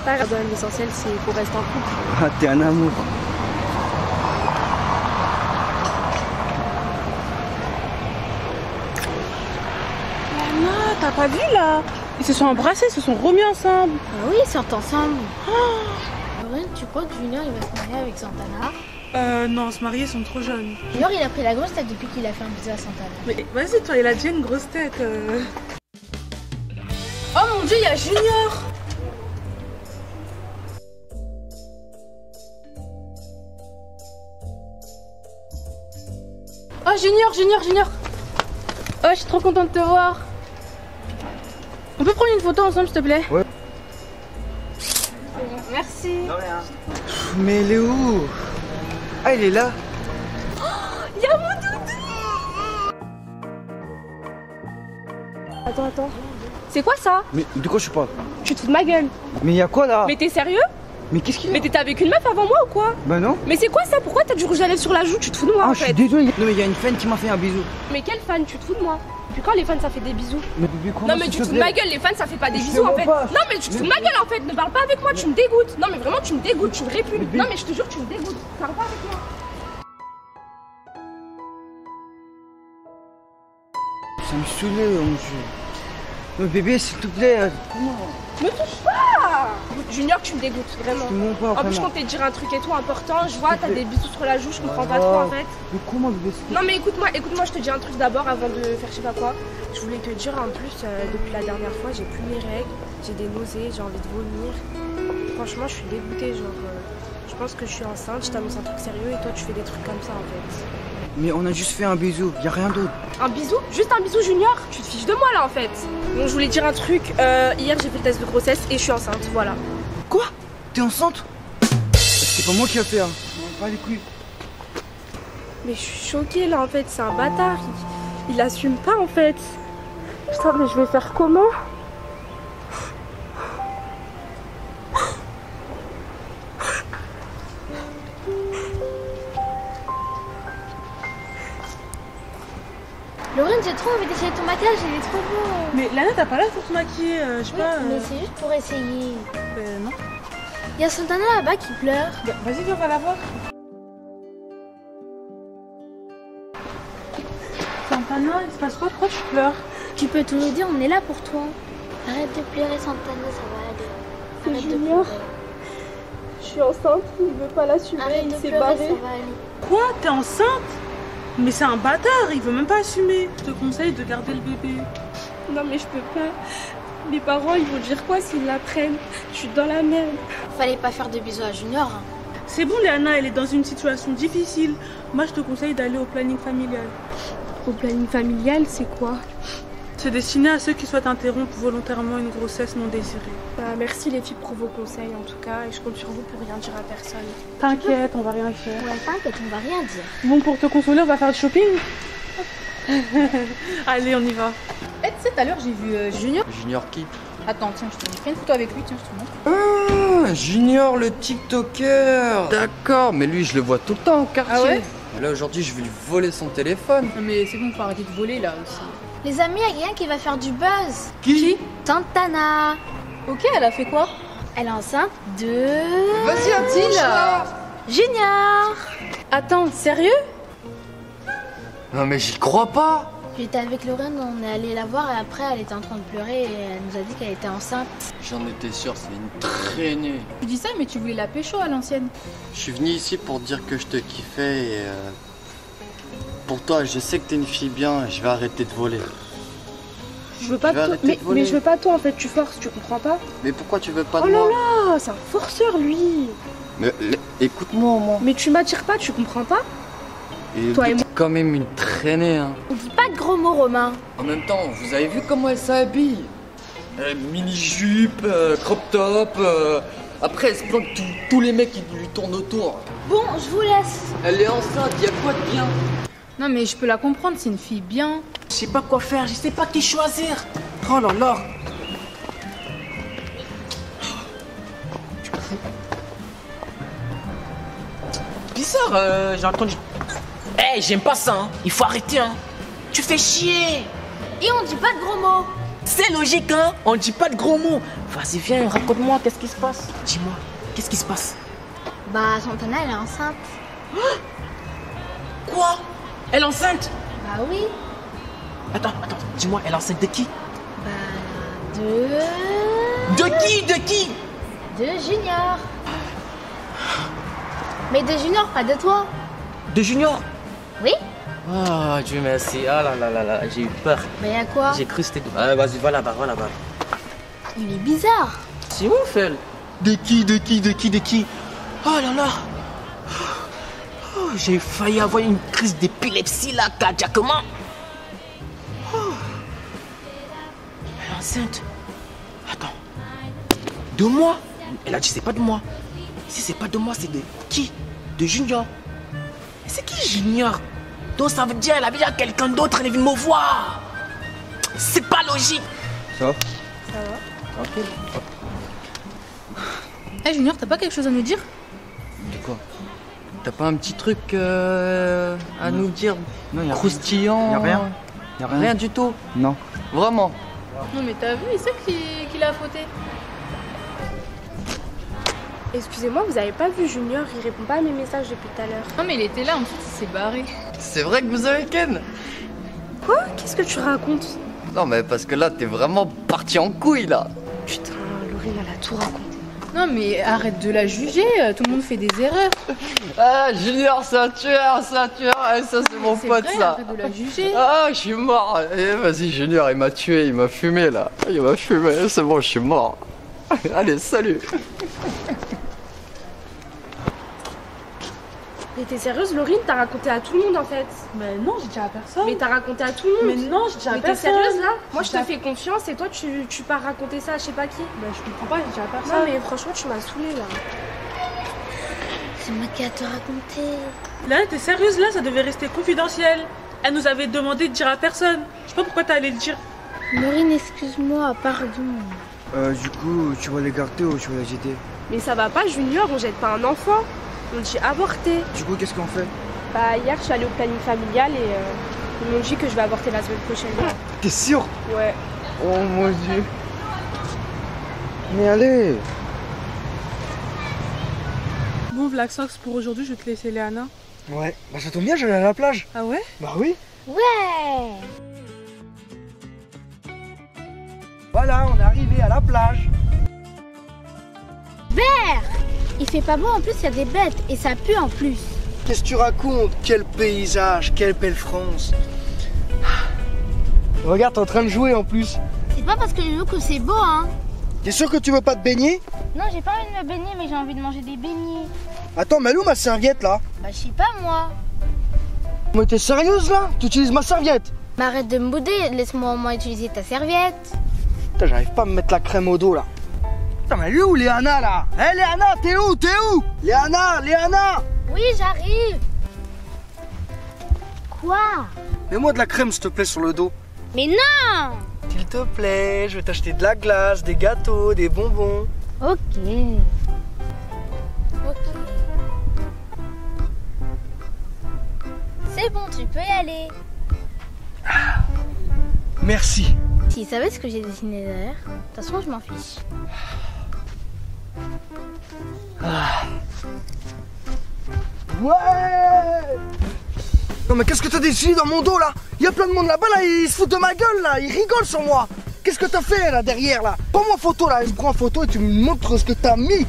pas grave, l'essentiel c'est qu'on reste en couple. Ah, t'es un amour. T'as pas vu là? Ils se sont embrassés, ils se sont remis ensemble. Ah oui, ils sortent ensemble. Lorraine, tu crois que Junior il va se marier avec Santana? Non, se marier, ils sont trop jeunes. Junior il a pris la grosse tête depuis qu'il a fait un bisou à Santana. Mais vas-y, toi, il a déjà une grosse tête. Oh mon dieu, il y a Junior! Oh Junior! Oh, je suis trop contente de te voir. On peut prendre une photo ensemble, s'il te plaît? Ouais. Merci. De rien. Mais il est où? Ah, il est là. Il y a mon doudou. Attends. C'est quoi ça? Mais de quoi je parle? Tu te fous de ma gueule. Mais il y a quoi là? Mais t'es sérieux? Mais qu'est-ce qu'il y a? Mais t'étais avec une meuf avant moi ou quoi? Bah non. Mais c'est quoi ça? Pourquoi t'as du rouge à lèvres sur la joue? Tu te fous de moi Ah, en je suis fait. désolé. Non, mais il y a une fan qui m'a fait un bisou. Mais quelle fan? Tu te fous de moi? Depuis quand les fans ça fait des bisous? Mais bébé, comment? Non mais tu te fous de ma gueule, les fans ça fait pas des Je bisous te en vois fait. pas. Non mais tu te fous de ma gueule en fait, ne parle pas avec moi, tu me dégoûtes. Non mais vraiment tu me dégoûtes, tu me répugnes. Bébé. Non mais je te jure tu me dégoûtes. Parle pas avec moi. Ça me saoulait, mon dieu. Mais bébé, s'il te plaît. Me touche pas. Junior tu me dégoûtes, vraiment. Je te mens pas, En plus je vraiment. comptais te dire un truc et tout important, je vois t'as des bisous sur la joue, je comprends pas Oh. trop en fait. Mais comment bébé? Non mais écoute-moi, je te dis un truc d'abord avant de faire je sais pas quoi. Je voulais te dire en plus, depuis la dernière fois j'ai plus mes règles, j'ai des nausées, j'ai envie de vomir. Franchement je suis dégoûtée, genre je pense que je suis enceinte, je t'annonce un truc sérieux et toi tu fais des trucs comme ça en fait. Mais on a juste fait un bisou, y a rien d'autre. Un bisou? Juste un bisou Junior? Tu te fiches de moi là en fait. Donc je voulais dire un truc, hier j'ai fait le test de grossesse et je suis enceinte, voilà. Quoi? T'es enceinte? C'est pas moi qui a fait, hein. Pas les couilles. Mais je suis choquée là en fait, c'est un bâtard, il assume pas en fait. Putain mais je vais faire comment? Lorraine, j'ai trop envie d'essayer ton maquillage, il est trop beau. Mais Lana, t'as pas l'air pour te maquiller, je sais Oui, pas. mais c'est juste pour essayer. Non. Il y a Santana là-bas qui pleure. Bah, vas-y, viens, on va la voir. Santana, il se passe quoi? Pourquoi tu pleures? Tu peux tout nous dire, on est là pour toi. Arrête de pleurer, Santana, ça va aller. C'est Arrête de Junior. pleurer. Je suis enceinte, il veut pas l'assumer, Arrête il de s'est pleurer, barré. ça va aller. Quoi? T'es enceinte? Mais c'est un bâtard, il veut même pas assumer. Je te conseille de garder le bébé. Non mais je peux pas. Mes parents ils vont dire quoi s'ils l'apprennent? Je suis dans la merde. Fallait pas faire de bisous à Junior. Hein. C'est bon, Léana, elle est dans une situation difficile. Moi, je te conseille d'aller au planning familial. Au planning familial, c'est quoi? C'est destiné à ceux qui souhaitent interrompre volontairement une grossesse non désirée. Bah, merci les filles pour vos conseils en tout cas et je compte sur vous pour rien dire à personne. T'inquiète, on va rien faire. Ouais, t'inquiète, on va rien dire. Bon, pour te consoler, on va faire du shopping. Allez, on y va. Eh, tu sais, tout à l'heure, j'ai vu Junior. Junior qui? Attends, tiens, je te dis, fais une photo avec lui, tiens, je te montre. Ah, Junior le TikToker. D'accord, mais lui je le vois tout le temps au quartier. Ah ouais? Et là aujourd'hui je vais lui voler son téléphone. Non, mais c'est bon, faut arrêter de voler là aussi. Les amis, il y a quelqu'un qui va faire du buzz. Qui? Santana. Ok, elle a fait quoi? Elle est enceinte de... Vas-y, approche-la. Junior. Attends, sérieux? Non mais j'y crois pas. J'étais avec Lorraine, on est allé la voir et après elle était en train de pleurer et elle nous a dit qu'elle était enceinte. J'en étais sûr, c'est une traînée. Tu dis ça, mais tu voulais la pécho à l'ancienne. Je suis venu ici pour te dire que je te kiffais et pour toi, je sais que t'es une fille bien, je vais arrêter de voler. Je veux pas Je vais de toi. arrêter de voler. Mais je veux pas de toi en fait, tu forces, tu comprends pas? Mais pourquoi tu veux pas Oh de là moi? là, c'est un forceur lui. Mais écoute-moi au moins. Mais tu m'attires pas, tu comprends pas? Et Toi et t'es moi. quand même une traînée, hein. On dit pas de gros mots, Romain. En même temps, vous avez vu comment elle s'habille? Mini-jupe, crop top. Après, elle se plante tous les mecs qui lui tournent autour. Bon, je vous laisse. Elle est enceinte, y a quoi de bien? Non, mais je peux la comprendre, c'est une fille bien. Je sais pas quoi faire, je sais pas qui choisir. Oh là là. Bizarre, j'ai entendu. Eh, j'aime pas ça, hein. Il faut arrêter, hein. Tu fais chier. Et on dit pas de gros mots. C'est logique, hein. On dit pas de gros mots. Vas-y, viens, raconte-moi, qu'est-ce qui se passe? Dis-moi, qu'est-ce qui se passe? Bah, Santana, elle est enceinte. Quoi? Elle est enceinte? Bah oui. Attends, dis-moi, elle est enceinte de qui? Bah, De qui? de Junior. Mais de Junior, pas de toi. De Junior? Oui. Oh, Dieu merci. Ah là là là là, j'ai eu peur. Mais y'a quoi? J'ai cru que c'était... Ah, vas-y, va là-bas. Il est bizarre. C'est ouf, elle. De qui? Oh là là. Oh, j'ai failli avoir une crise d'épilepsie là, cardiaquement. Oh. Elle est enceinte. Attends. De moi? Elle a dit c'est pas de moi. Si c'est pas de moi, c'est de qui? De Junior. Mais c'est qui Junior? Donc ça veut dire elle avait déjà quelqu'un d'autre, elle est venue me voir. C'est pas logique. Ça va? Ça va? Tranquille. Eh Junior, t'as pas quelque chose à nous dire? De quoi? T'as pas un petit truc à nous dire? Non, y a Croustillant? Y a rien. Y a Rien du tout? Non. Vraiment? Non mais t'as vu, il sait qu'il a fauté. Excusez-moi, vous avez pas vu Junior, il répond pas à mes messages depuis tout à l'heure. Non mais il était là, ensuite il s'est barré. C'est vrai que vous avez Ken? Quoi? Qu'est-ce que tu racontes? Non mais parce que là t'es vraiment parti en couille là. Putain, Laurine, elle a tout raconté. Non mais arrête de la juger, tout le monde fait des erreurs. Ah Junior c'est un tueur, ça c'est mon C'est pote vrai, ça. arrête de la juger. Ah je suis mort. Eh, vas-y Junior il m'a tué, il m'a fumé là. Il m'a fumé, c'est bon je suis mort. Allez salut. Mais t'es sérieuse, Laurine? T'as raconté à tout le monde en fait. Mais non, j'ai dit à personne. Mais t'as raconté à tout le monde. Mais non, j'ai dit à Mais t'es personne. sérieuse là? Moi je te J'ai- fais confiance et toi tu pars raconter ça à je sais pas qui. Bah, je comprends pas, j'ai dit à personne. Non mais franchement tu m'as saoulée là. C'est moi qui a te raconté. Là, t'es sérieuse là? Ça devait rester confidentiel. Elle nous avait demandé de dire à personne. Je sais pas pourquoi t'es allée le dire. Maureen, excuse-moi, pardon. Du coup, tu vas les garder ou tu vas les jeter? Mais ça va pas Junior, on jette pas un enfant. On dit avorter. Du coup, qu'est-ce qu'on fait? Bah hier je suis allée au planning familial et ils m'ont dit que je vais avorter la semaine prochaine. T'es sûr? Ouais. Oh mon dieu. Mais allez. Bon, Vlaxox, pour aujourd'hui, je vais te laisser Léana. Ouais, bah ça tombe bien, j'allais à la plage. Ah ouais? Bah oui. Ouais. Voilà, on est arrivé à la plage. Il fait pas beau, en plus, il y a des bêtes. Et ça pue en plus. Qu'est-ce que tu racontes? Quel paysage, quelle belle France. Regarde, t'es en train de jouer en plus. C'est pas parce que je veux que c'est beau, hein. T'es sûr que tu veux pas te baigner? Non, j'ai pas envie de me baigner, mais j'ai envie de manger des beignets. Attends, mais elle est où ma serviette là? Bah, je sais pas, moi. Mais t'es sérieuse là? Tu utilises ma serviette? Mais arrête de me bouder, laisse-moi au moins utiliser ta serviette. Putain, j'arrive pas à me mettre la crème au dos là. Putain, mais elle est où Léana là? Hé Léana, t'es où? Léana! Oui, j'arrive. Quoi? Mets-moi de la crème s'il te plaît sur le dos. Mais non. S'il te plaît, je vais t'acheter de la glace, des gâteaux, des bonbons. Ok. C'est bon, tu peux y aller. Merci. S'ils savaient ce que j'ai dessiné derrière, de toute façon, je m'en fiche. Ouais! Non mais qu'est-ce que t'as dessiné dans mon dos là? Il y a plein de monde là-bas là, ils se foutent de ma gueule là, ils rigolent sur moi. Qu'est-ce que t'as fait là derrière là? Prends-moi photo là, je prends en photo et tu me montres ce que t'as mis.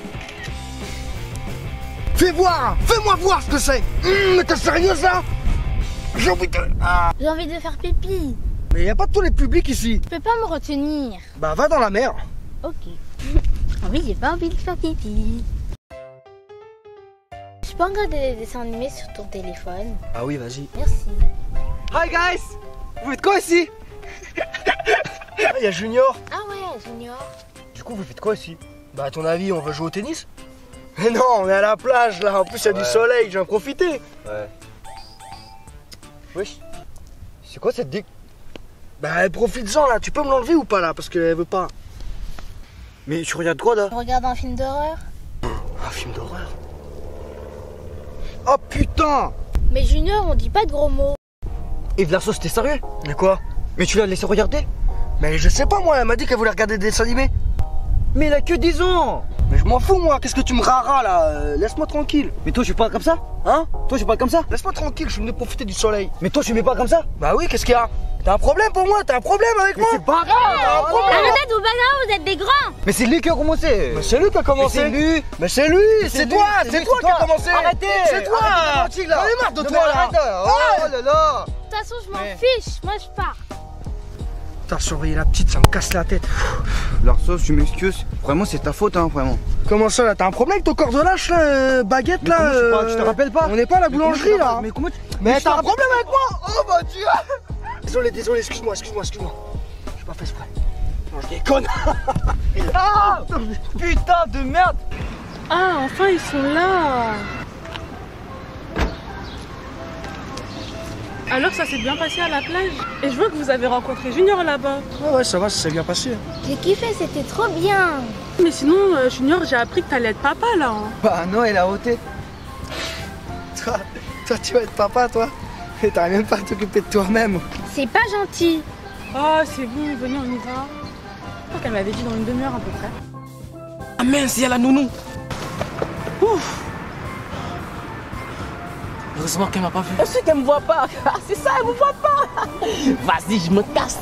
Fais-moi voir ce que c'est. Mais t'es sérieuse là? J'ai envie de... Ah. J'ai envie de faire pipi. Mais y a pas de toilette publique ici. Tu peux pas me retenir. Bah va dans la mer. Ok. Oui, j'ai pas envie de faire pipi. Je peux regarder des dessins animés sur ton téléphone. Ah oui, vas-y. Merci. Hi guys! Vous faites quoi ici? Il y a Junior. Ah ouais, Junior. Du coup, vous faites quoi ici? Bah à ton avis, on va jouer au tennis? Mais non, on est à la plage là, en plus il y a du soleil, je vais en profiter. Ouais. Wesh, c'est quoi cette dick? Bah profite-en là, tu peux me l'enlever ou pas là? Parce qu'elle veut pas. Mais tu regardes quoi là? Je regarde un film d'horreur. Un film d'horreur. Oh putain! Mais Junior, on dit pas de gros mots. Et Vlaxox, t'es sérieux? Mais quoi? Mais tu l'as laissé regarder? Mais je sais pas moi, elle m'a dit qu'elle voulait regarder des dessins animés. Mais il a que 10 ans. Mais je m'en fous moi, qu'est-ce que tu me raras là laisse-moi tranquille. Mais toi, je suis pas comme ça. Hein? Toi, je suis pas comme ça. Laisse-moi tranquille, je suis venu profiter du soleil. Mais toi, je suis pas comme ça. Bah oui, qu'est-ce qu'il y a? T'as un problème pour moi? T'as un problème avec moi? C'est pas grave. T'as un problème? Arrêtez de vous bagarrer, vous êtes des grands. Mais c'est lui qui a commencé. Mais c'est lui qui a commencé. Mais c'est lui. Mais c'est lui, c'est toi, c'est toi qui as commencé. Arrêtez. C'est toi. Arrêtez de mentir, là. J'en ai marre de Non, toi mais là. arrête, oh là là. De toute façon, je m'en Mais- fiche. Moi, je pars. T'as surveillé la petite, ça me casse la tête. Larsos, tu m'excuses. Vraiment, c'est ta faute, hein, vraiment. Comment ça là? T'as un problème avec ton corps de lâche là, baguette Mais là comment tu te rappelles pas? On n'est pas à la boulangerie là. Mais comment tu... Mais t'as un problème avec moi? Oh mon dieu. Désolé, excuse-moi. J'ai pas fait exprès. Non, je déconne. Ah, putain de merde. Ah, enfin ils sont là. Alors ça s'est bien passé à la plage. Et je vois que vous avez rencontré Junior là-bas. Ouais, ça va, ça s'est bien passé. J'ai kiffé, c'était trop bien. Mais sinon, Junior, j'ai appris que t'allais être papa là. Hein. Bah non, elle a ôté. Toi, tu vas être papa, toi. Et t'arrives même pas à t'occuper de toi-même. C'est pas gentil. Oh, c'est bon, venez, on y va. Je crois qu'elle m'avait dit dans une demi-heure à peu près. Ah mince, il y a la nounou. Ouf. Heureusement qu'elle m'a pas vu. Je sais qu'elle me voit pas. C'est ça, elle me voit pas. Vas-y, je me casse.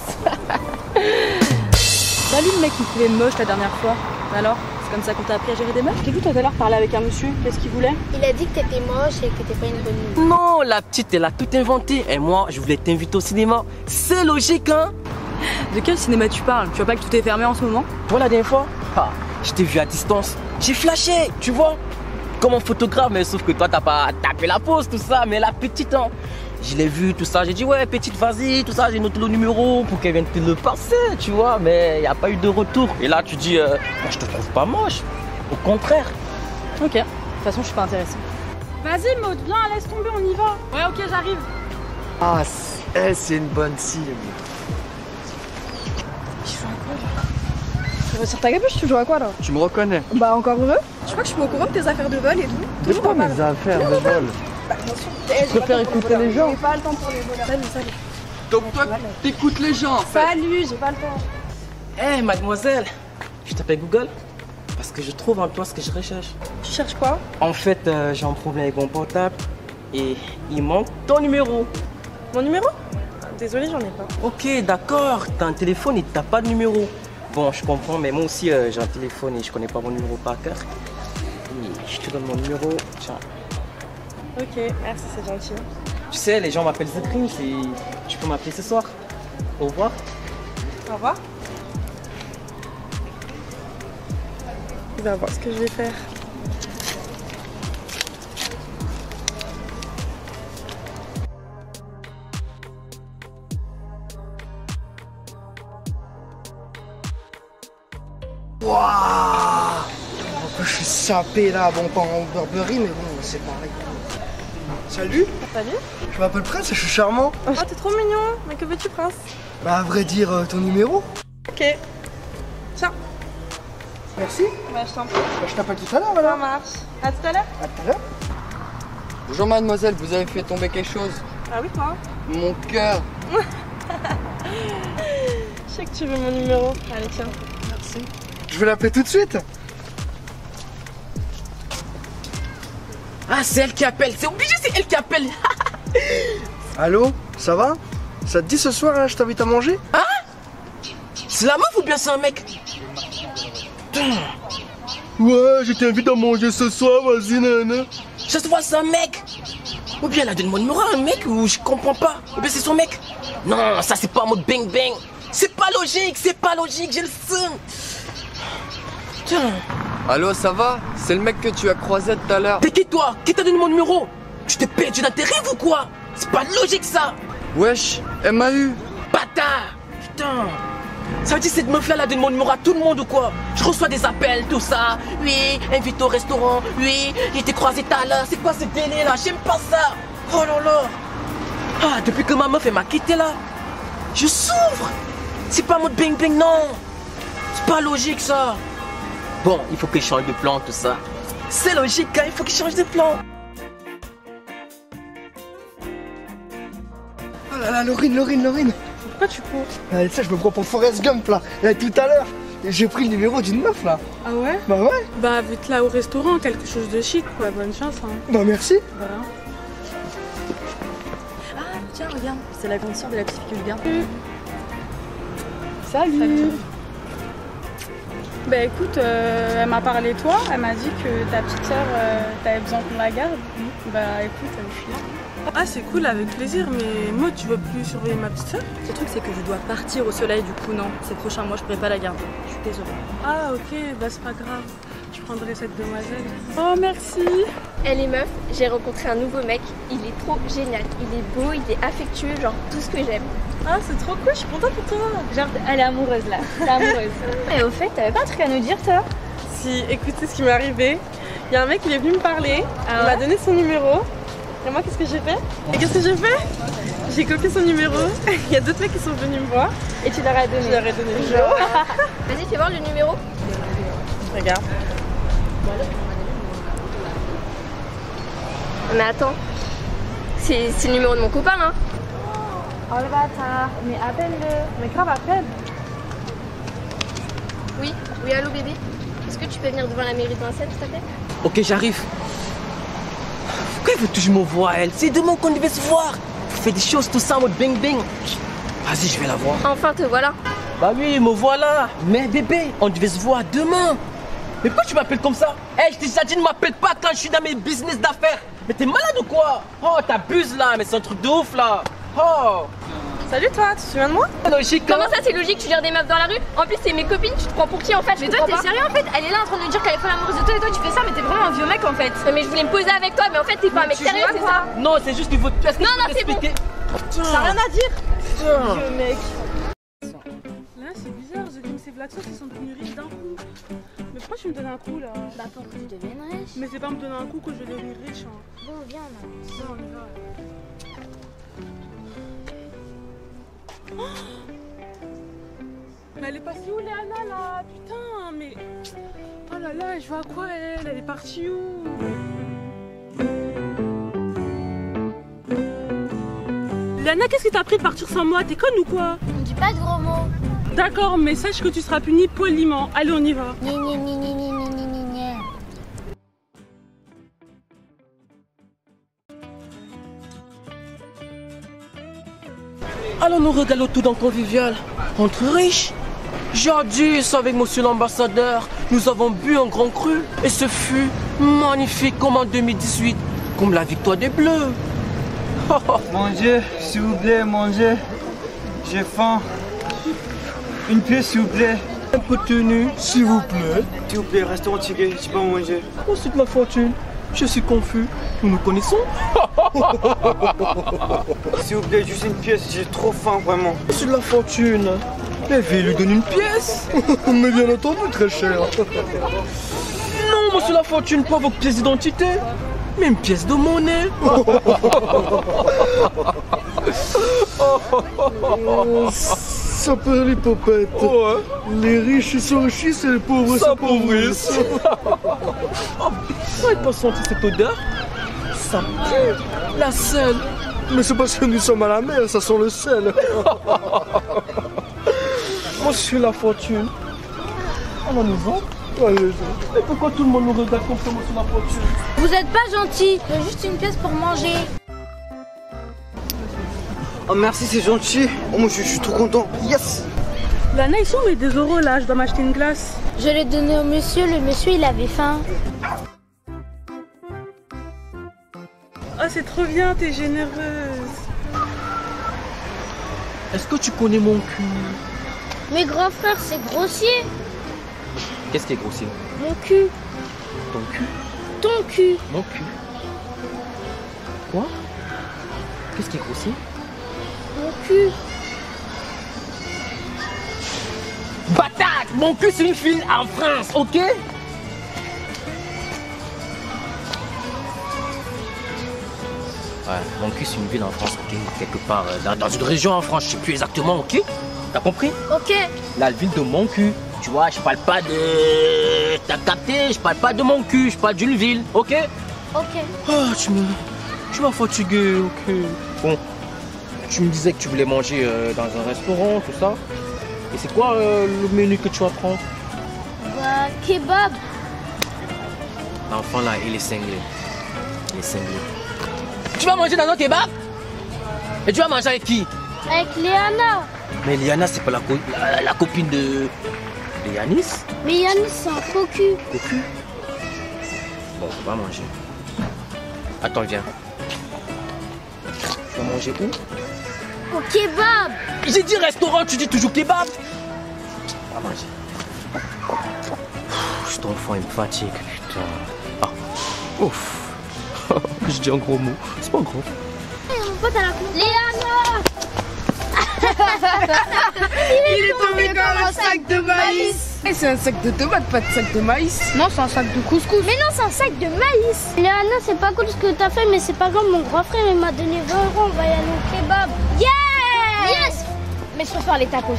Salut le mec qui trouvait moche la dernière fois. Alors, c'est comme ça qu'on t'a appris à gérer des meufs? J'ai vu tout à l'heure parler avec un monsieur. Qu'est-ce qu'il voulait? Il a dit que t'étais moche et que t'étais pas une bonne nouvelle. Non, la petite, elle a tout inventé. Et moi, je voulais t'inviter au cinéma. C'est logique, hein? De quel cinéma tu parles? Tu vois pas que tout est fermé en ce moment? Toi, la dernière fois, je t'ai vu à distance. J'ai flashé, tu vois? Comme un photographe, mais sauf que toi, t'as pas tapé la pose, tout ça. Mais la petite, hein, je l'ai vu, tout ça. J'ai dit, ouais, petite, vas-y, tout ça. J'ai noté le numéro pour qu'elle vienne te le passer, tu vois. Mais il n'y a pas eu de retour. Et là, tu dis, moi, je te trouve pas moche. Au contraire. Ok. De toute façon, je suis pas intéressée. Vas-y, Maud, viens, laisse tomber, on y va. Ouais, ok, j'arrive. Ah, c'est une bonne cible. Tu retires ta capuche, tu joues à quoi là? Tu me reconnais. Bah encore heureux. Je crois que je suis au courant de tes affaires de vol et tout. C'est quoi mes affaires de vol? Bah bien sûr. Je préfère écouter les gens. J'ai pas le temps pour les voleurs. Salut. Donc toi, t'écoutes les gens en fait. Salut, j'ai pas le temps. Hé, mademoiselle, je t'appelle Google parce que je trouve en toi ce que je recherche. Tu cherches quoi? En fait, j'ai un problème avec mon portable et il manque ton numéro. Mon numéro? Désolée, j'en ai pas. Ok, d'accord, t'as un téléphone et t'as pas de numéro. Bon, je comprends, mais moi aussi j'ai un téléphone et je connais pas mon numéro par cœur. Et je te donne mon numéro, tiens. Ok, merci, c'est gentil. Tu sais, les gens m'appellent The Prince et tu peux m'appeler ce soir. Au revoir. Au revoir. Tu vas voir ce que je vais faire. Waouh. Je suis sapé là, bon pas en Burberry, mais bon, c'est pareil. Salut, Salut. je m'appelle Prince et je suis charmant. Oh, t'es trop mignon. Mais que veux-tu, Prince? Bah à vrai dire, ton numéro. Ok. Tiens. Merci. Bah, je t'en prie. Bah, je t'appelle tout à l'heure Ça alors. marche. À tout à l'heure. À tout à l'heure. Bonjour mademoiselle, vous avez fait tomber quelque chose. Ah oui, toi. Mon cœur. Je sais que tu veux mon numéro. Allez, tiens. Merci. Je vais l'appeler tout de suite. Ah, c'est elle qui appelle, c'est obligé, c'est elle qui appelle. Allô, ça va? Ça te dit ce soir, je t'invite à manger? C'est la meuf ou bien c'est un mec? Ouais, je t'invite à manger ce soir, vas-y, nana. Ça se voit, c'est un mec. Ou bien elle a donné mon numéro à un mec ou je comprends pas. Ou bien c'est son mec. Non, ça c'est pas en mode bang bang. C'est pas logique, j'ai le seum. Tiens, Allô, ça va? C'est le mec que tu as croisé tout à l'heure. t'es qui toi? Qui t'a donné mon numéro? Tu t'es perdu dans tes rêves ou quoi? C'est pas logique ça. Wesh, elle m'a eu. Bâtard. Putain. Ça veut dire que cette meuf là, elle a donné mon numéro à tout le monde ou quoi? Je reçois des appels, tout ça. Oui, invite au restaurant. Oui, j'ai été croisé tout à l'heure. C'est quoi ce délai là? J'aime pas ça. Oh là là. Ah, depuis que ma meuf elle m'a quitté là, je souffre. C'est pas mode bang bang, non. C'est pas logique ça. Bon, il faut que je change de plan, tout ça. C'est logique, hein, il faut que je change de plan. Oh là là, Laurine. Pourquoi tu cours? Tu sais, je me prends pour Forrest Gump là. Et tout à l'heure, J'ai pris le numéro d'une meuf là. Ah ouais? Bah ouais. Bah invite là au restaurant, quelque chose de chic quoi, bonne chance hein. Bah merci. Voilà. Ah, tiens, regarde, c'est la grande sœur de la petite fille que je garde. Salut. Bah écoute, elle m'a parlé de toi, elle m'a dit que ta petite sœur, t'avais besoin qu'on la garde. Bah écoute, je suis là. Ah, c'est cool, avec plaisir, mais moi, tu veux plus surveiller ma petite soeur? Le truc, c'est que je dois partir au soleil, du coup, non. Ces prochains mois, je pourrais pas la garder. Je suis désolée. Ah, ok, bah c'est pas grave. Je prendrai cette demoiselle. Oh, merci. Eh les meufs, j'ai rencontré un nouveau mec, il est trop génial, il est beau, il est affectueux, genre tout ce que j'aime. Ah, c'est trop cool, je suis contente pour toi. Genre, elle est amoureuse là, t'es amoureuse. Et au fait, t'avais pas un truc à nous dire toi? Si, écoutez ce qui m'est arrivé. Il y a un mec qui est venu me parler, il m'a donné son numéro. Et moi, qu'est-ce que j'ai fait? Et qu'est-ce que j'ai fait? J'ai copié son numéro. Il y a d'autres mecs qui sont venus me voir. Et tu leur as donné? Je leur ai donné le numéro. Vas-y, fais voir le numéro. Regarde. Mais attends, c'est le numéro de mon copain là. Oh le bâtard, mais appelle-le. Mais grave, appelle. Oui, allô bébé. Est-ce que tu peux venir devant la mairie de Vincennes s'il te plaît? Ok, j'arrive. Pourquoi il veut toujours me voir, elle? C'est demain qu'on devait se voir. Vous faites des choses tout ça en mode bing bing. Vas-y, je vais la voir. Enfin te voilà. Bah oui, me voilà. Mais bébé, on devait se voir demain. Mais pourquoi tu m'appelles comme ça? Hey, je t'ai déjà dit, ne m'appelle pas quand je suis dans mes business d'affaires. Mais t'es malade ou quoi? Oh, t'abuses là, mais c'est un truc de ouf là. Oh. Salut toi, tu te souviens de moi? Logique. Comment ça c'est logique, tu gères des meufs dans la rue? En plus c'est mes copines, tu te prends pour qui en fait? Mais toi t'es sérieux en fait? Elle est là en train de nous dire qu'elle est folle amoureuse de toi et toi tu fais ça mais t'es vraiment un vieux mec en fait. Mais je voulais me poser avec toi, mais en fait t'es pas un mec sérieux, c'est ça? Non, c'est juste qu'il faut te placer. Non, c'est bon. T'as rien à dire? Putain. Vieux mec. Là c'est bizarre, The Games et Black Sauce ils sont devenus riches d'un coup. Mais pourquoi tu me donnes un coup là? Bah pour que tu deviennes riche. Mais c'est pas me donner un coup que je vais devenir riche. Hein. Bon, viens là. Non, on y va. Oh, mais elle est passée où Léana là? Putain, mais... Oh là là, je vois à quoi elle est partie où? Léana, qu'est-ce qui t'a pris de partir sans moi? T'es conne ou quoi? On dit pas de gros mots. D'accord, mais sache que tu seras puni poliment. Allez, on y va. Ni ni ni ni ni ni ni ni ni. Allons nous régaler tout dans convivial. Entre riches. Jadis, avec monsieur l'ambassadeur, nous avons bu un grand cru. Et ce fut magnifique comme en 2018. Comme la victoire des Bleus. Mangez, s'il vous plaît, mangez. J'ai faim. Une pièce, s'il vous plaît. Un peu de tenue, s'il vous plaît. S'il vous plaît, restaurant Tigre, j'ai pas mangé. Oh, c'est de la fortune. Je suis confus. Nous nous connaissons. S'il vous plaît, juste une pièce, j'ai trop faim, vraiment. C'est de la fortune. Mais vais lui donner une pièce. Mais bien entendu, très cher. Non, monsieur la fortune, pas votre pièce d'identité, mais une pièce de monnaie. Ça peut les popettes. Ouais. Les riches ils s'enrichissent et les pauvres s'appauvrissent. Vous n'avez pas senti cette odeur? Ça pue. La sel. Mais c'est parce que nous sommes à la mer, ça sent le sel. Monsieur la fortune. Allons-nous-en. Allez, Et pourquoi tout le monde nous regarde comme ça, monsieur la fortune? Vous êtes pas gentil. Il y a juste une pièce pour manger. Oh merci, c'est gentil. Oh moi je suis trop content. Yes. Léana, ils sont mes 2 euros là, je dois m'acheter une glace. Je l'ai donné au monsieur. Le monsieur il avait faim. Oh, c'est trop bien, t'es généreuse. Est-ce que tu connais mon cul? Mais grand frère c'est grossier. Qu'est-ce qui est grossier? Mon cul. Ton cul? Ton cul. Mon cul. Quoi? Qu'est-ce qui est grossier? Mon cul. Bâtard! Mon cul c'est une fille en France, ok? Ouais, mon cul c'est une ville en France, ok? Quelque part dans une région en France, je sais plus exactement, ok? T'as compris? Ok. La ville de mon cul. Tu vois, je parle pas de... T'as capté? Je parle pas de mon cul, je parle d'une ville, ok? Ok. Ah, tu m'as fatigué, ok. Bon, tu me disais que tu voulais manger dans un restaurant, tout ça. Et c'est quoi le menu que tu vas prendre? Bah, kebab. L'enfant là, il est cinglé. Il est cinglé. Tu vas manger dans notre kebab? Et tu vas manger avec qui? Avec Léana. Mais Liana, c'est pas la copine de Yanis? Mais Yanis, c'est un cocu. Cocu? Bon, on va manger. Attends, viens. Tu vas manger où? Au kebab. J'ai dit restaurant, tu dis toujours kebab. On va manger. Cet enfant, il me fatigue, putain. Ah, ouf. Je dis un gros mot. C'est pas gros. Mon pote à la cour. Léana. Il est tombé comme un sac de maïs. Et c'est un sac de tomates, pas de sac de maïs. Non, c'est un sac de couscous. Mais non, c'est un sac de maïs. Léana, c'est pas cool ce que t'as fait, mais c'est pas grave. Mon grand frère, il m'a donné 20 €. On va y aller au kebab. Yeah! Yes! Mais je préfère les tacos.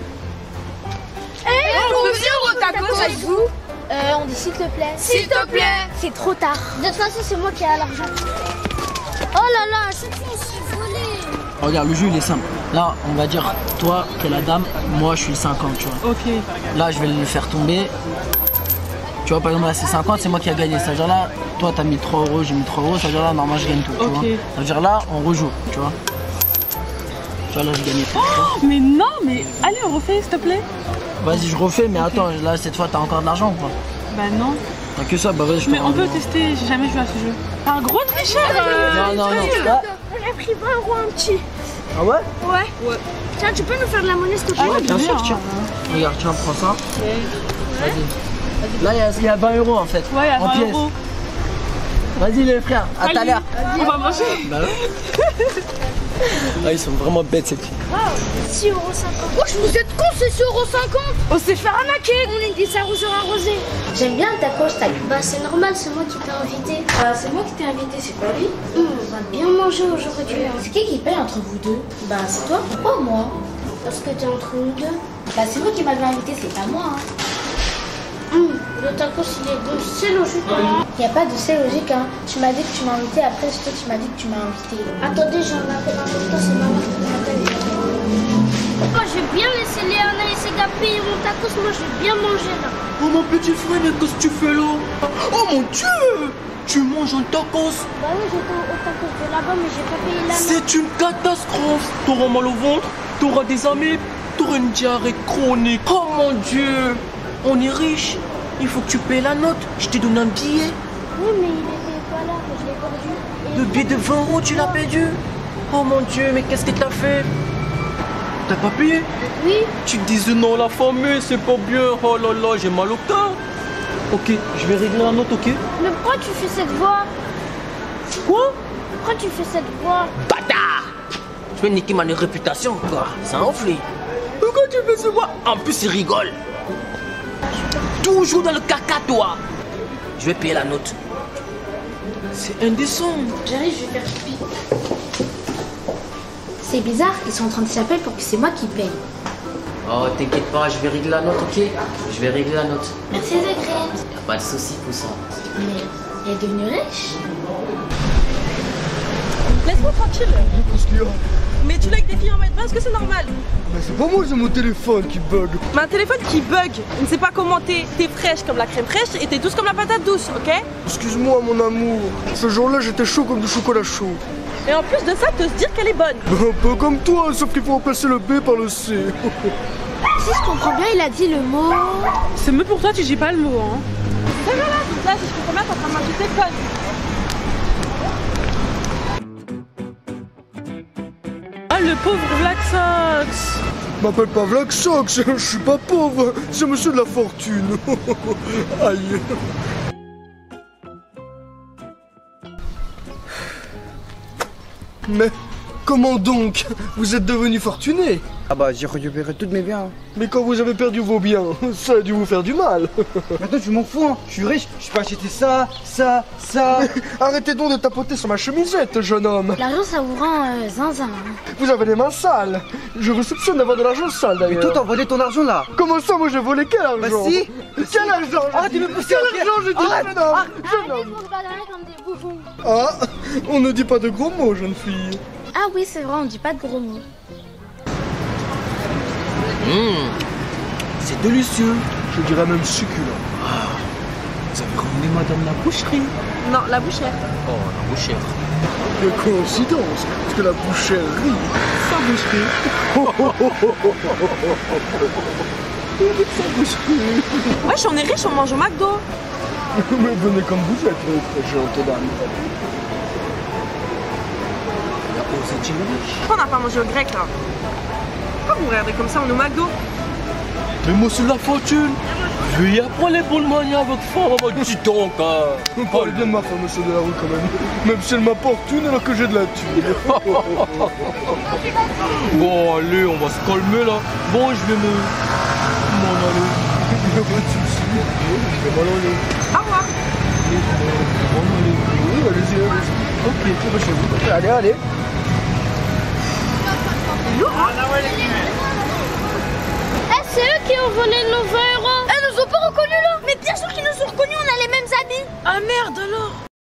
On peut venir au tacos avec vous? On dit s'il te plaît. S'il te plaît. C'est trop tard. De toute façon, c'est moi qui ai l'argent. Oh là là, à chaque fois, on se fait voler. Regarde, le jeu il est simple. Là, on va dire, toi, t'es la dame, moi, je suis le 50, tu vois. Ok. Là, je vais le faire tomber. Tu vois, par exemple, là, c'est 50, c'est moi qui a gagné. Ça veut dire là, toi, t'as mis 3 €, j'ai mis 3 €. Ça veut dire là, normalement, je gagne tout, tu vois. Ça veut dire là, on rejoue, tu vois. Tu vois, là, j'ai gagné tout. Oh, mais non, mais allez, on refait, s'il te plaît. Vas-y, je refais, mais attends, là, cette fois, t'as encore de l'argent ou pas? Bah non. T'as que ça, bah vas-y, je te Mais on rends. peut tester, j'ai jamais joué à ce jeu. Un gros tricheur. Non. On a pris 20 € un petit. Ah ouais? Ouais. Tiens, tu peux nous faire de la monnaie, s'il te plaît? Ouais, bien sûr, tiens. Regarde, tiens, prends ça. Vas-y. Là, il y a 20 € en fait. Ouais, il y a en 20 pièces. €. Vas-y, les frères, à tout à l'heure. On va manger. Bah ouais. Ah, ils sont vraiment bêtes, ces petits. 6,50 €. Wesh, vous êtes cons, c'est 6,50 €. On s'est fait arnaquer. On est des arroseurs arrosés. J'aime bien le tacos, Bah, c'est normal, c'est moi qui t'ai invité. C'est moi qui t'ai invité, c'est pas lui. On va bien manger aujourd'hui. C'est qui paye entre vous deux? Bah c'est toi. Pourquoi moi? Parce que t'es entre nous deux. Bah c'est vous qui m'avez invité, c'est pas moi. Le tacos, il est bon, c'est logique. Y a pas de c'est logique, hein. Tu m'as dit que tu m'as invité, après toi tu m'as dit que tu m'as invité. Attendez, j'en appelle un peu, c'est maman qui m'appelle. Oh, je vais bien laisser Léana et ses gars payer mon tacos, moi je vais bien manger là. Oh mon petit frère, mais qu'est-ce que tu fais là? Oh mon Dieu! Tu manges un tacos? Bah oui, j'étais au tacos de là-bas, mais j'ai pas payé la note. C'est une catastrophe. T'auras mal au ventre, t'auras des amis, t'auras une diarrhée chronique. Oh mon Dieu! On est riche. Il faut que tu payes la note. Je t'ai donné un billet. Oui, mais il était pas là, je l'ai perdu. Le billet de 20 €, tu l'as perdu? Oh mon Dieu, mais qu'est-ce que t'as fait? T'as pas payé? Oui. Tu te disais non, la famille, c'est pas bien. Oh là là, j'ai mal au cœur. Ok, je vais régler la note, ok? Mais pourquoi tu fais cette voix? Quoi? Pourquoi tu fais cette voix? Bâtard! Tu veux niquer ma réputation, quoi? C'est un enflé. Pourquoi tu fais ce voix? En plus, il rigole. Toujours dans le caca, toi. Je vais payer la note. C'est indécent. J'arrive, je vais faire pipi. C'est bizarre, ils sont en train de s'appeler pour que c'est moi qui paye. Oh, t'inquiète pas, je vais régler la note, ok? Je vais régler la note. Merci Zachary. Y'a pas de soucis pour ça. Mais elle est devenue riche. Laisse-moi tranquille. Qu'est-ce qu'il y a? Mais tu l'as avec des filles en mètre 20, est-ce que c'est normal? Mais c'est pas moi, c'est mon téléphone qui bug. Mais un téléphone qui bug, il ne sait pas commenter. T'es fraîche comme la crème fraîche et t'es douce comme la patate douce, ok? Excuse-moi mon amour, ce jour-là j'étais chaud comme du chocolat chaud. Et en plus de ça, t'oses dire qu'elle est bonne. Un peu comme toi, sauf qu'il faut remplacer le B par le C. Si je comprends bien, il a dit le mot... C'est mieux pour toi, tu dis pas le mot, hein. Et voilà, donc là, si je comprends bien, t'es en train de manger tes connes. Ah, le pauvre Vlaxox. M'appelle pas Vlaxox, je suis pas pauvre, c'est monsieur de la fortune. Aïe. Mais comment donc? Vous êtes devenu fortuné? Ah bah j'ai récupéré tous mes biens. Mais quand vous avez perdu vos biens, ça a dû vous faire du mal. Maintenant je m'en fous, hein. Je suis riche, je peux acheter ça. Arrêtez donc de tapoter sur ma chemisette, jeune homme. L'argent, ça vous rend zinzin. Vous avez les mains sales. Je vous soupçonne d'avoir de l'argent sale d'ailleurs. Mais toi t'as volé ton argent là. Comment ça, moi j'ai volé quel argent? Bah si. Quel argent? Arrête de me pousser. Quel argent, je dis, jeune homme. Jeune homme. Comme des bouffons. Ah, on ne dit pas de gros mots, jeune fille. Ah oui, c'est vrai, on dit pas de gros mots. C'est délicieux. Je dirais même succulent. Vous avez ramené madame la boucherie? Non, la bouchère. Oh, la bouchère. Quelle coïncidence, parce que la boucherie, Sa boucherie. Sa boucherie. Wesh, on est riche, on mange au McDo. Mais venez comme vous êtes, très gentil dame. Vous êtes riche. Pourquoi on n'a pas mangé au grec là? Pourquoi vous regardez comme ça, on est au McDo? Mais moi c'est la fortune. Je vais y apprendre les bonnes manières avec femme, dis donc. Vous parlez bien de ma femme, monsieur de la rue quand même. Même si elle m'apportune alors que j'ai de la thune. Bon allez, on va se calmer là. Bon, je vais m'en aller. Je vais m'en aller. Au revoir. Oui, allez-y, allez-y. Ok, tu vas chez vous. Allez, allez. C'est eux qui ont volé nos 20 euros. Elles nous ont pas reconnus là. Mais bien sûr qu'ils nous ont reconnus, on a les mêmes habits. Ah merde alors.